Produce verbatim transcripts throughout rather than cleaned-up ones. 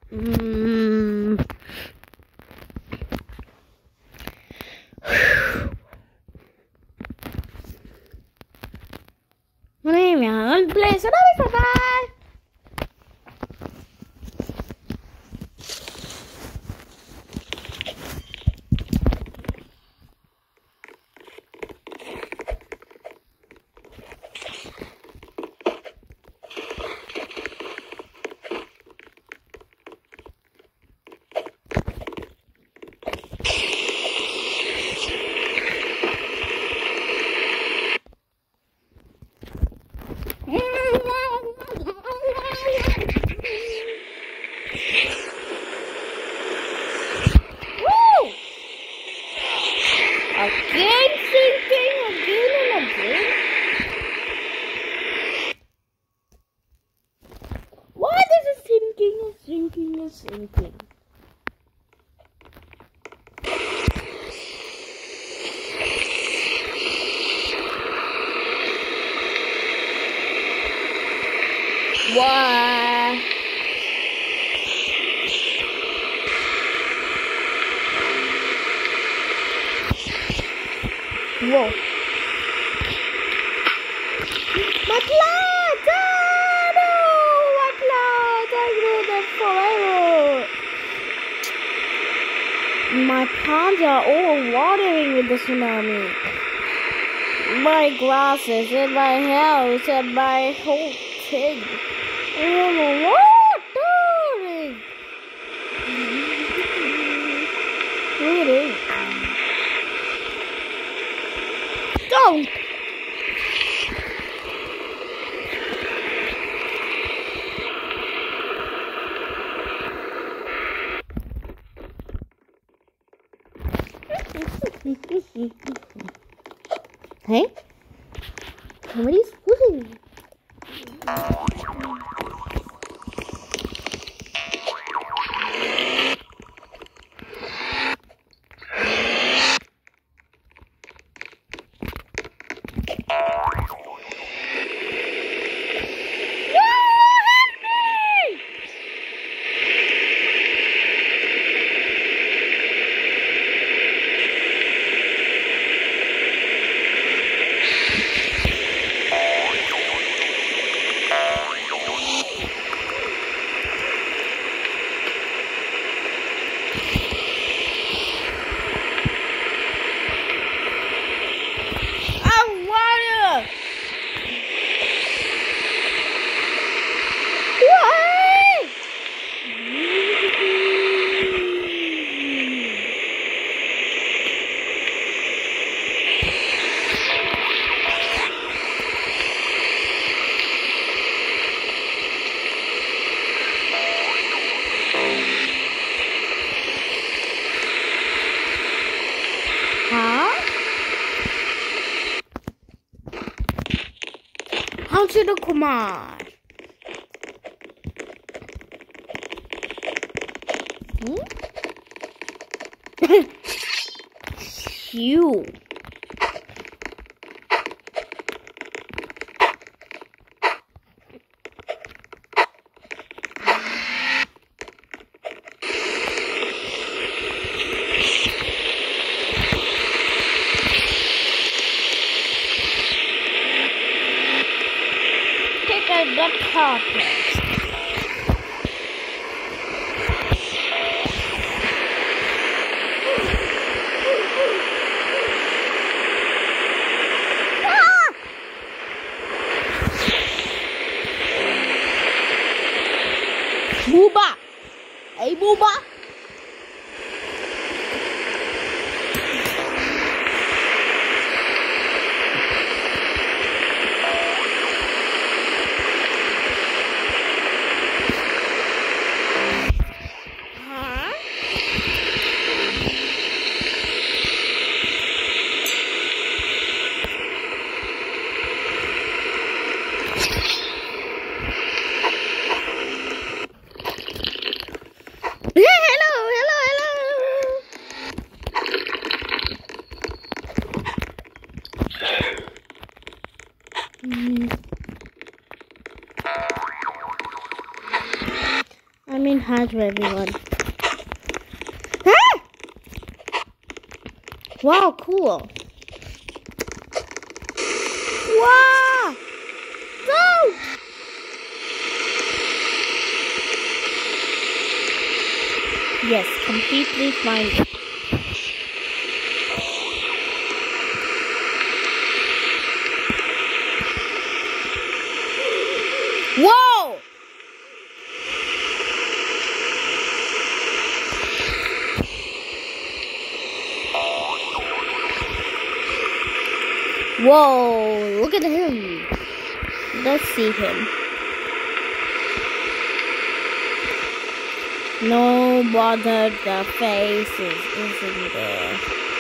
Mm. 그러면 플레이스로 비싸다. Again, sinking, again and again. Why is it sinking and sinking and sinking? Why? Whoa. My plants! Oh, no! My plants! I grew them forever. My plants are overwatering with the tsunami. My grasses and my house and my whole thing. Overwatering! Really? Don't! Hey? Somebody's looking. Answer the command. Hmm? You. The carpet. Ah! Booba! Hey, Booba! Yeah! mean hi to everyone. Ah! Wow, cool. Wow! Don't! Yes, completely fine. Whoa! Whoa, look at him. Let's see him. No bother, the faces isn't there.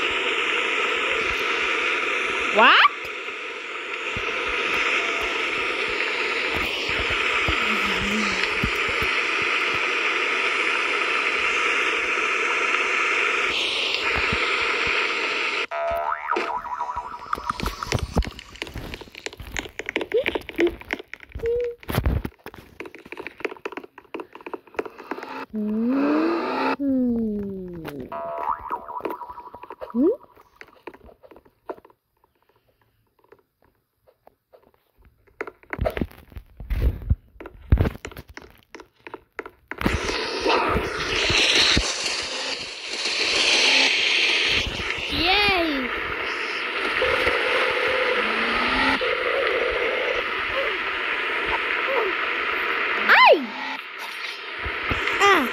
What? Hmm. Hmm? Yay! Ay! Ah!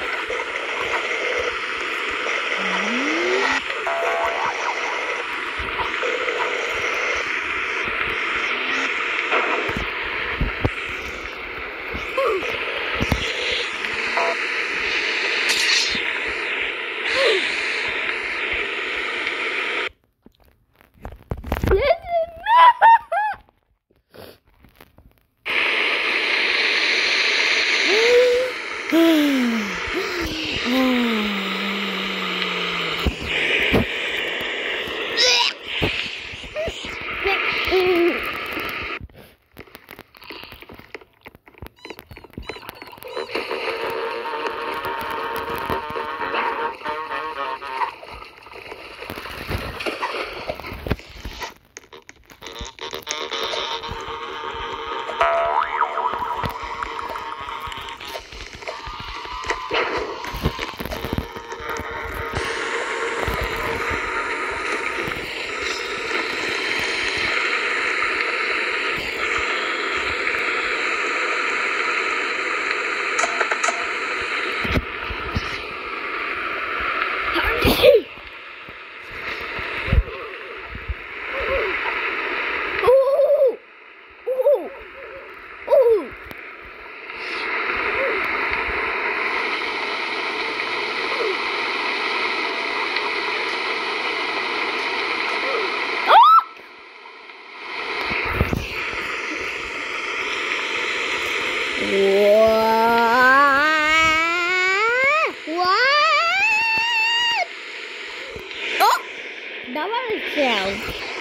That was a sound.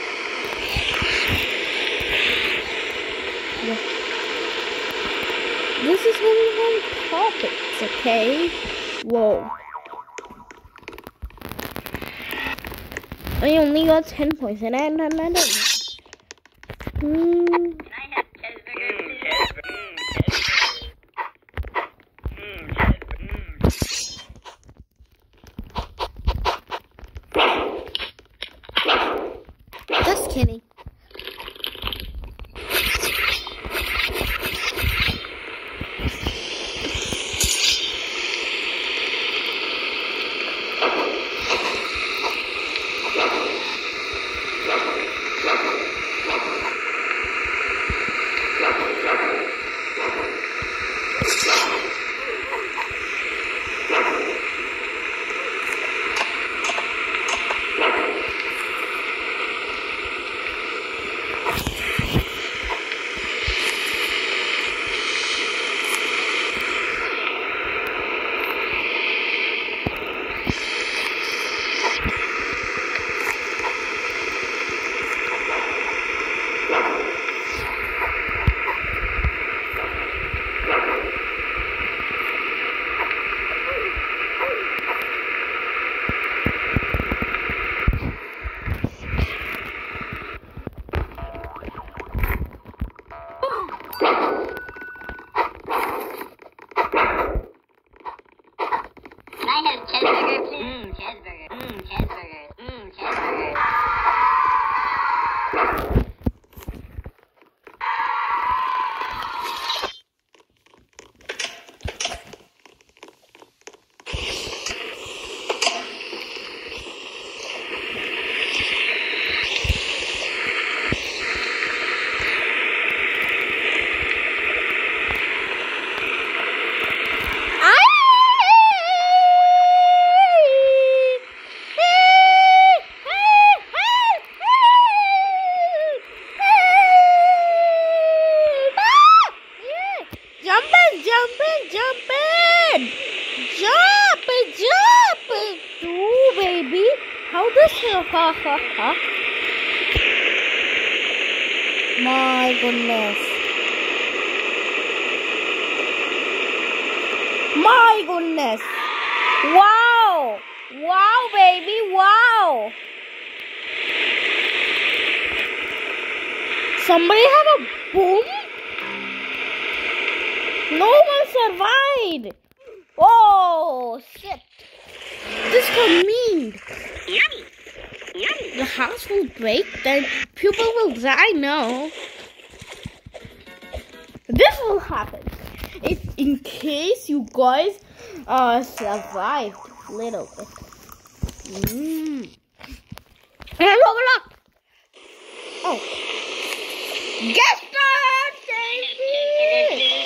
This is only one topics, okay? Whoa. I only got ten points and I had none. Hmm. Just kidding. cheeseburger, mmm, cheeseburger, mmm, cheeseburger, mmm, cheeseburger. Jumping, jumping, jump, jump, do baby. How does ha ha ha ha? My goodness, my goodness! Wow, wow, baby, wow! Somebody have a boom? No one survived. Oh shit! This got mean. Yummy, yummy. The house will break, then people will die. No, this will happen. If in case you guys uh survived a little bit. Mm. And overlook. Oh, get started, baby.